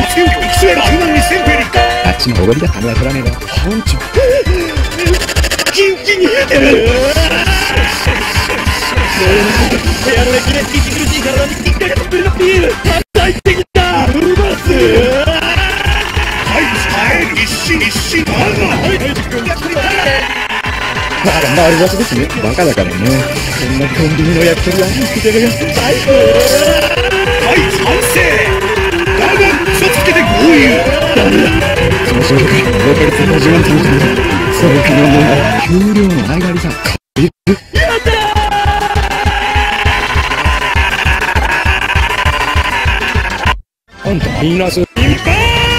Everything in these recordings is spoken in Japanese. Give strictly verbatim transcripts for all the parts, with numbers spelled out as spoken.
強い育成が無難にせんペリか。 あっちのおごりで金は取らねえが班長キンキンに冷えてる。部屋の歴で息苦しい体にいっかげつぶりのビール最適だ。うまスはい使える。一心一心あるな。はいはい君が来るよ。 まだ丸出しですね。バカだからね。こんなコンビニの焼き鳥は肉じゃがが最高。 はい賛成だが嘘つけて豪遊。 ダメだ。その勝負がロケルツごじゅうまん頼む。その金の問題給料の前借りさ借りる。 やったーあんたみんなそういっぱい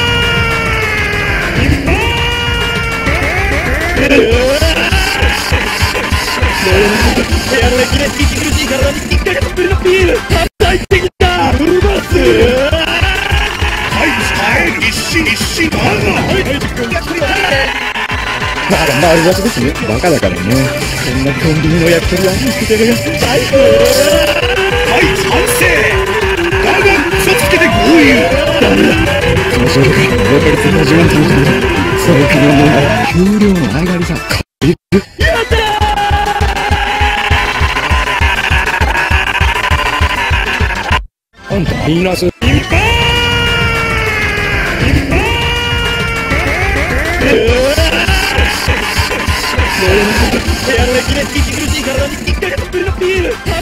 部屋の歴で息苦しい体にいっかげつぶりのビール最適だ。うまスはい使える。一心一心あるな。はいはい君が来るよ。 まだ丸出しですね。バカだからね。こんなコンビニの焼き鳥は肉じゃがが最高。 はい賛成だが嘘つけて豪遊。 ダメだ。その勝負がロケルツごじゅうまん頼む。その金の問題給料の前借りさ借りる。 やったあんたみんなそういっぱいいっぱい部屋の歴で息苦しい体にいっかげつぶりのビール